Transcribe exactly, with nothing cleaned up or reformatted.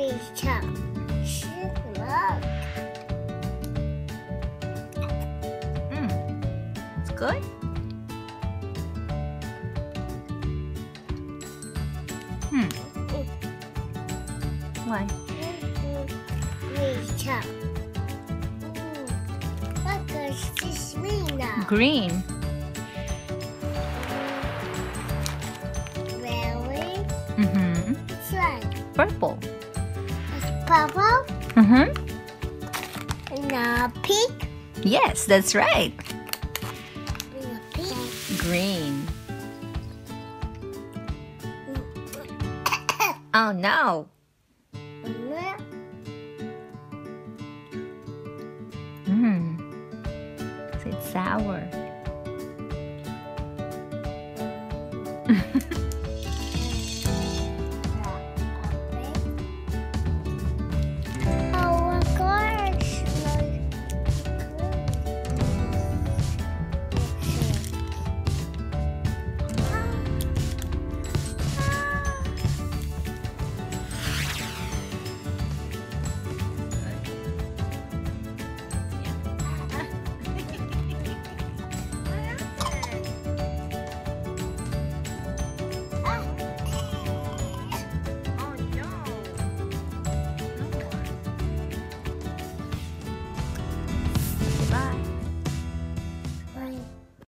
we chop. Look. Mm. It's good? Hmm. Why? We chop. What does this mean now? Green. Really? Mm-hmm. It's like Purple. it's purple. Mm-hmm. Now pink. Yes, that's right. Pink. Green. Oh no. Mm. So it's sour.